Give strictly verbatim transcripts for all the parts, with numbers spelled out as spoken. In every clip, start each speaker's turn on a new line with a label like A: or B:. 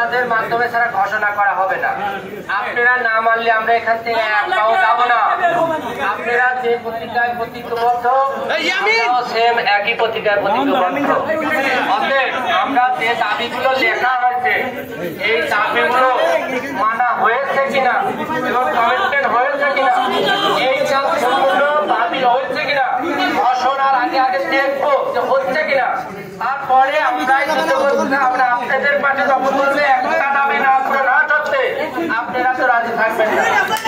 A: আমাদের মাধ্যমে ছাড়া ঘোষণা করা হবে না। আপনারা না মানলে আমরা এখান থেকে এক পাও যাব না। আপনারা যে পত্রিকায় প্রতিজ্ঞাবদ্ধ সেম একই পত্রিকায় প্রতিজ্ঞাবদ্ধ। অতএব আমরা যে দাবিগুলো লেখা হয়েছে এই দাবিগুলো মানা হয়েছে কিনা এবং কমিটমেন্ট হয়েছে কিনা এই সম্পূর্ণ দাবি হয়েছে কিনা ঘোষণার আগে আগে দেখবো যে হচ্ছে কিনা। তারপরে আমরা আমরা আপনাদের পাশে যখন বলবে একটা দাবি না না সত্যি আপনারা তো রাজি থাকবেন না।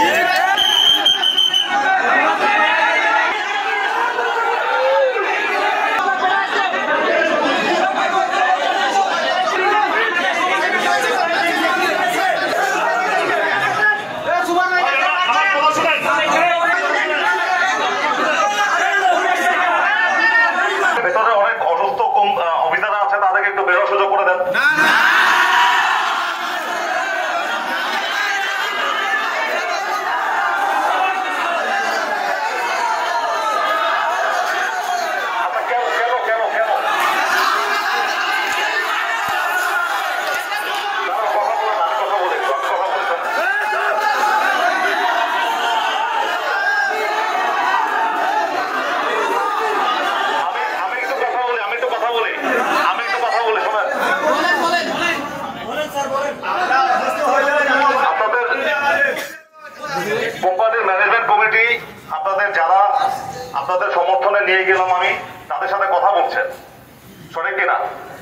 B: কোম্পানির ম্যানেজমেন্ট কমিটি আপনাদের যারা আপনাদের সমর্থনে নিয়ে গেলাম আমি তাদের সাথে কথা বলছেন, সঠিক কিনা?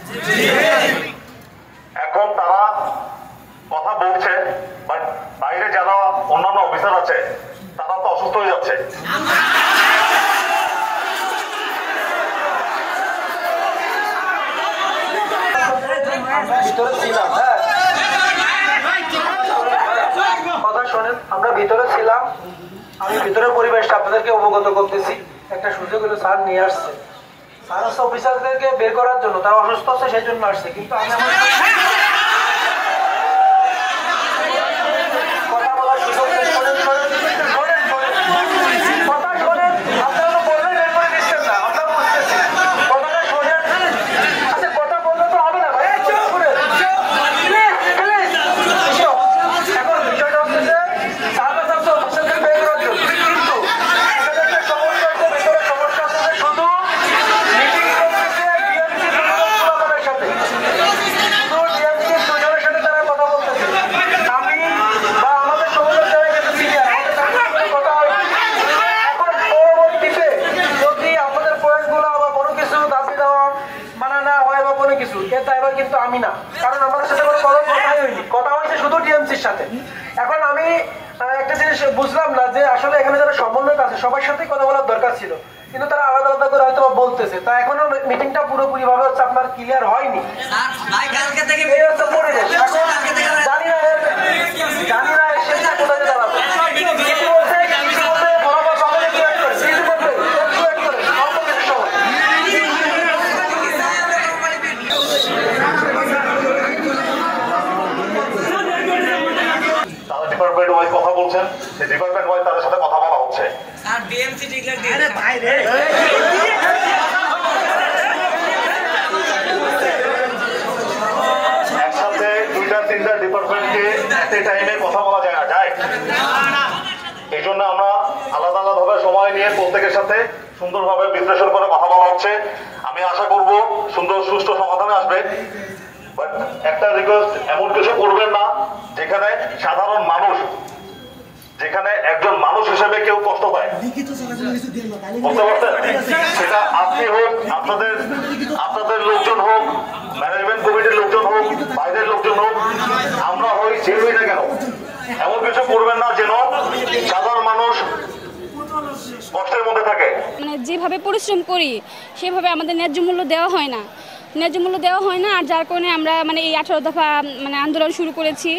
B: এখন তারা কথা বলছে বাট বাইরে যারা অন্যান্য অফিসার আছে তারা তো অসুস্থ হয়ে যাচ্ছে।
C: কথা শোনেন, আমরা ভিতরে ছিলাম, আমি ভিতরের পরিবেশটা আপনাদেরকে অবগত করতেছি। একটা সুযোগ হলো স্যার নিয়ে আসছে, স্যার হচ্ছে অফিসারদেরকে বের করার জন্য, তারা অসুস্থ আছে সেই জন্য আসছে। কিন্তু আমি আমার কথা বলার সুযোগ কথা শোনেন, আপনারা তো বললেন বের করে দিচ্ছেন না, আমরা বুঝতেছি। কথাটা শোনেন, আচ্ছা কথা বললে তো হবে না ভাই, এখন বিষয়টা হচ্ছে স্যার হচ্ছে অফিসারদের বের করার জন্য, কিন্তু একটা সমস্যা হচ্ছে, ভেতরে সমস্যা হচ্ছে শুধু মিটিং করতেছে ডিএমসি সাথে, শুধু ডিএমসি দুজনের সাথে তারা কথা বলতেছে। আমি বা আমাদের সমস্যা যারা গেছে সিনিয়র আমাদের কথা হয়। এখন পরবর্তীতে যদি আমাদের পয়েন্টগুলো আবার কোনো কিছু দাবি দেওয়া মানা না হয় বা কোনো কিছু, এটা এবার কিন্তু আমি না, কারণ আমাদের সাথে কোনো কোনো কথাই হয়নি, কথা হয়েছে শুধু ডিএমসির সাথে। এখন আমি একটা জিনিস বুঝলাম না যে আসলে এখানে যারা সমন্বয়ক আছে সবার সাথেই কথা বলার দরকার ছিল, কিন্তু তারা আলাদা আলাদা করে হয়তো বলতেছে। তা এখনো মিটিংটা পুরোপুরি ভাবে হচ্ছে আপনার ক্লিয়ার হয়নি। এই হচ্ছে পরিবেশ। এখন জানি না জানি না সেটা কোথায় দাঁড়াবে। কিছু বলছে কিছু বলছে বরাবর বাংলাদেশ ক্লিয়ার করে কিছু বলছে ক্লিয়ার করে অল্প কিছু সময়।
B: তারা ডিপার্টমেন্ট ওয়াইজ কথা বলছেন, সেই ডিপার্টমেন্ট ওয়াইজ তাদের সাথে কথা বলা হচ্ছে।
D: আর ডিএমসি ডিক্লেয়ার দিয়ে আরে ভাই রে
B: একসাথে দুইটা তিনটা ডিপার্টমেন্টকে এট এ টাইমে কথা বলা যায় না, যায় এই জন্য আমরা আলাদা আলাদা ভাবে সময় নিয়ে প্রত্যেকের সাথে সুন্দরভাবে বিশ্লেষণ করে কথা বলা হচ্ছে। আমি আশা করব সুন্দর সুষ্ঠু সমাধানে আসবে। বাট একটা রিকোয়েস্ট, এমন কিছু করবেন না যেখানে সাধারণ মানুষ, যেখানে একজন মানুষ হিসেবে কেউ কষ্ট পায়, বুঝতে পারছেন? সেটা আপনি হোক, আপনাদের আপনাদের লোকজন হোক, ম্যানেজমেন্ট কমিটির লোকজন হোক, বাইরের লোকজন হোক, আমরা হই যে হই না কেন, এমন কিছু করবেন না যেন সাধারণ মানুষ কষ্টের মধ্যে থাকে।
E: মানে যেভাবে পরিশ্রম করি সেভাবে আমাদের ন্যায্য মূল্য দেওয়া হয় না, ন্যায্য মূল্য দেওয়া হয় না। আর যার কারণে আমরা মানে এই আঠারো দফা মানে আন্দোলন শুরু করেছি।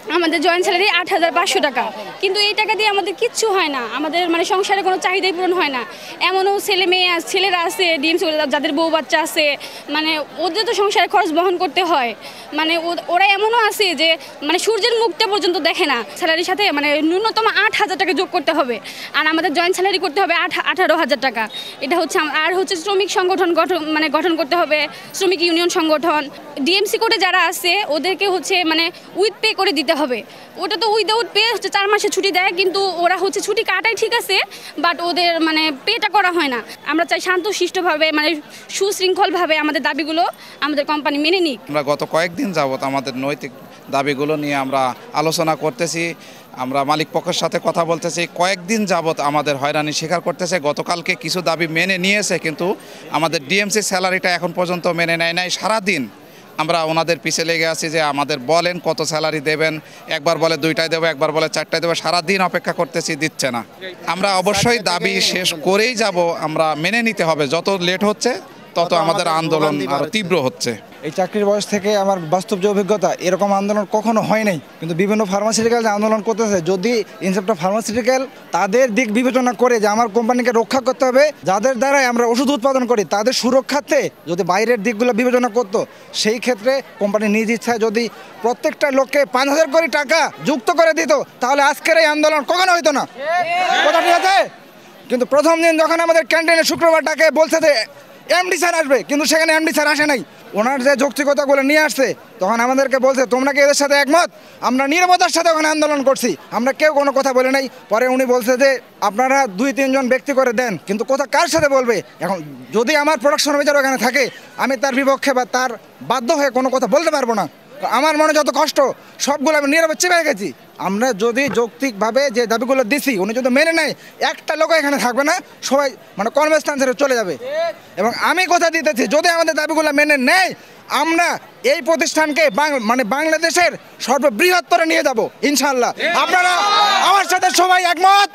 E: আমাদের জয়েন্ট স্যালারি আট হাজার পাঁচশো টাকা, কিন্তু এই টাকা দিয়ে আমাদের কিচ্ছু হয় না, আমাদের মানে সংসারে কোনো চাহিদাই পূরণ হয় না। এমনও ছেলে মেয়ে ছেলেরা আছে ডিএমসি যাদের বউ বাচ্চা আছে, মানে ওদের তো সংসারে খরচ বহন করতে হয়। মানে ওরা এমনও আছে যে মানে সূর্যের মুখটা পর্যন্ত দেখে না। স্যালারির সাথে মানে ন্যূনতম আট হাজার টাকা যোগ করতে হবে, আর আমাদের জয়েন্ট স্যালারি করতে হবে আট আঠারো হাজার টাকা। এটা হচ্ছে আর হচ্ছে শ্রমিক সংগঠন গঠন মানে গঠন করতে হবে, শ্রমিক ইউনিয়ন সংগঠন। ডিএমসি কোডে যারা আছে ওদেরকে হচ্ছে মানে উইথ পে করে দিতে হবে। ওটা তো উইদাউট পে হচ্ছে চার মাসে ছুটি দেয়, কিন্তু ওরা হচ্ছে ছুটি কাটাই ঠিক আছে, বাট ওদের মানে পেটা করা হয় না। আমরা চাই শান্তশিষ্টভাবে মানে সুশৃঙ্খলভাবে আমাদের দাবিগুলো আমাদের কোম্পানি মেনে নিক।
F: আমরা গত কয়েকদিন যাবত আমাদের নৈতিক দাবিগুলো নিয়ে আমরা আলোচনা করতেছি, আমরা মালিক পক্ষের সাথে কথা বলতেছি। কয়েকদিন যাবত আমাদের হয়রানি স্বীকার করতেছে। গতকালকে কিছু দাবি মেনে নিয়েছে, কিন্তু আমাদের ডিএমসি স্যালারিটা এখন পর্যন্ত মেনে নেয় নাই। সারাদিন আমরা ওনাদের পিছে লেগে আছি যে আমাদের বলেন কত স্যালারি দেবেন, একবার বলে দুইটায় দেবো, একবার বলে চারটায় দেবো, সারাদিন অপেক্ষা করতেছি, দিচ্ছে না। আমরা অবশ্যই দাবি শেষ করেই যাব, আমরা মেনে নিতে হবে। যত লেট হচ্ছে তত আমাদের আন্দোলন আরো তীব্র হচ্ছে।
G: এই চাকরির বয়স থেকে আমার বাস্তব যে অভিজ্ঞতা, এরকম আন্দোলন কখনো হয় নাই। কিন্তু বিভিন্ন ফার্মাসিউটিক্যাল যে আন্দোলন করতেছে, যদি ইনসেপ্ট ফার্মাসিউটিক্যাল তাদের দিক বিবেচনা করে যে আমার কোম্পানিকে রক্ষা করতে হবে, যাদের দ্বারাই আমরা ওষুধ উৎপাদন করি তাদের সুরক্ষার্থে যদি বাইরের দিকগুলো বিবেচনা করতো, সেই ক্ষেত্রে কোম্পানি নিজ ইচ্ছায় যদি প্রত্যেকটা লোককে পাঁচ হাজার কোটি টাকা যুক্ত করে দিত, তাহলে আজকের এই আন্দোলন কখনো হইতো না। কথা ঠিক আছে? কিন্তু প্রথম দিন যখন আমাদের ক্যান্টিনে শুক্রবারটাকে বলছে যে এমডি স্যার আসবে, কিন্তু সেখানে এমডি স্যার আসে নাই। ওনার যে যৌক্তিকতাগুলো নিয়ে আসছে, তখন আমাদেরকে বলছে তোমরা কি এদের সাথে একমত? আমরা নীরবতার সাথে ওখানে আন্দোলন করছি, আমরা কেউ কোনো কথা বলে নাই। পরে উনি বলছে যে আপনারা দুই তিনজন ব্যক্তি করে দেন, কিন্তু কথা কার সাথে বলবে? এখন যদি আমার প্রোডাকশন ম্যানেজার ওখানে থাকে, আমি তার বিপক্ষে বা তার বাধ্য হয়ে কোনো কথা বলতে পারবো না। আমার মনে যত কষ্ট সবগুলো আমি নীরবে চেপে গেছি। আমরা যদি যৌক্তিকভাবে যে দাবিগুলো দিছি উনি যদি মেনে নেয়, একটা লোক এখানে থাকবে না, সবাই মানে কর্মস্থান ছেড়ে চলে যাবে। এবং আমি কথা দিতেছি, যদি আমাদের দাবিগুলো মেনে নেয়, আমরা এই প্রতিষ্ঠানকে মানে বাংলাদেশের সর্ববৃহত্তরে নিয়ে যাব ইনশাল্লাহ। আপনারা আমার সাথে সবাই একমত?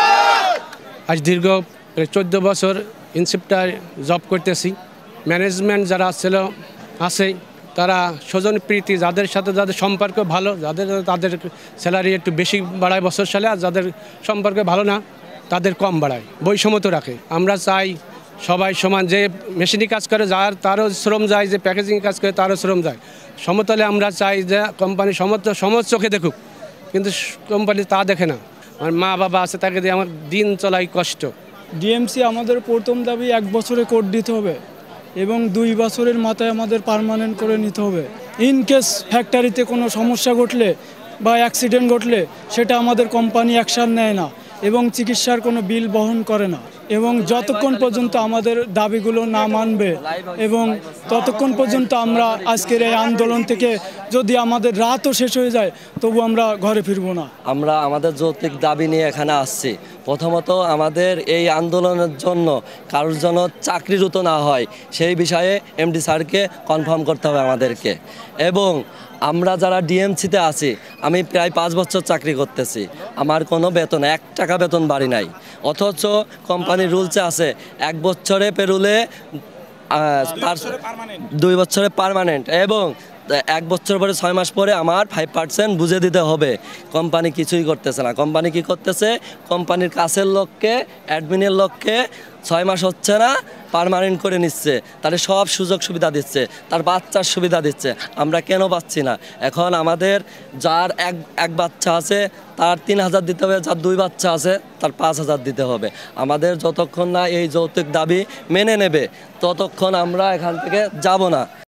H: আজ দীর্ঘ চোদ্দ বছর ইনসেপ্টার জব করতেছি। ম্যানেজমেন্ট যারা ছিল আছে, তারা স্বজন প্রীতি, যাদের সাথে যাদের সম্পর্ক ভালো, যাদের তাদের স্যালারি একটু বেশি বাড়ায় বছর সালে, আর যাদের সম্পর্ক ভালো না তাদের কম বাড়ায়, বৈষম্য রাখে। আমরা চাই সবাই সমান, যে মেশিনি কাজ করে যার তারও শ্রম যায়, যে প্যাকেজিং কাজ করে তারও শ্রম যায়। সমতলে আমরা চাই যে কোম্পানি সমত সমাজ চোখে দেখুক, কিন্তু কোম্পানি তা দেখে না। আমার মা বাবা আছে, তাকে দিয়ে আমার দিন চলাই কষ্ট।
I: ডিএমসি আমাদের প্রথম দাবি এক বছরে কোড দিতে হবে এবং দুই বছরের মাথায় আমাদের পার্মানেন্ট করে নিতে হবে। ইন কেস ফ্যাক্টরিতে কোনো সমস্যা ঘটলে বা অ্যাক্সিডেন্ট ঘটলে সেটা আমাদের কোম্পানি অ্যাকশান নেয় না এবং চিকিৎসার কোনো বিল বহন করে না। এবং যতক্ষণ পর্যন্ত আমাদের দাবিগুলো না মানবে এবং ততক্ষণ পর্যন্ত আমরা আজকের এই আন্দোলন থেকে যদি আমাদের রাতও শেষ হয়ে যায়, তবু আমরা ঘরে ফিরবো না।
J: আমরা আমাদের যৌক্তিক দাবি নিয়ে এখানে আসছি। প্রথমত আমাদের এই আন্দোলনের জন্য কারোর জন্য চাকরিরত না হয় সেই বিষয়ে এমডি স্যারকে কনফার্ম করতে হবে আমাদেরকে। এবং আমরা যারা ডিএমসিতে আছি, আমি প্রায় পাঁচ বছর চাকরি করতেছি, আমার কোনো বেতন এক টাকা বেতন বাড়ি নাই। অথচ কোম্পানির রুলসে আছে এক বছরে পেরুলে তার দুই বছরে পার্মানেন্ট, এবং এক বছর পরে ছয় মাস পরে আমার ফাইভ পার্সেন্ট বুঝে দিতে হবে। কোম্পানি কিছুই করতেছে না। কোম্পানি কি করতেছে? কোম্পানির কাছের লোককে, অ্যাডমিনের লোককে ছয় মাস হচ্ছে না পার্মানেন্ট করে নিচ্ছে, তাদের সব সুযোগ সুবিধা দিচ্ছে, তার বাচ্চার সুবিধা দিচ্ছে। আমরা কেন পাচ্ছি না? এখন আমাদের যার এক এক বাচ্চা আছে তার তিন হাজার দিতে হবে, যার দুই বাচ্চা আছে তার পাঁচ হাজার দিতে হবে। আমাদের যতক্ষণ না এই যৌক্তিক দাবি মেনে নেবে ততক্ষণ আমরা এখান থেকে যাব না।